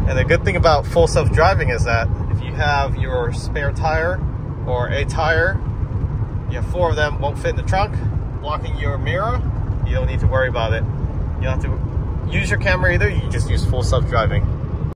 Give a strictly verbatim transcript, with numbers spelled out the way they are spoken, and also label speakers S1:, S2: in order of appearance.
S1: And the good thing about full self-driving is that if you have your spare tire or a tire, you have four of them, won't fit in the trunk, blocking your mirror, you don't need to worry about it. You don't have to use your camera either, you just use full self-driving.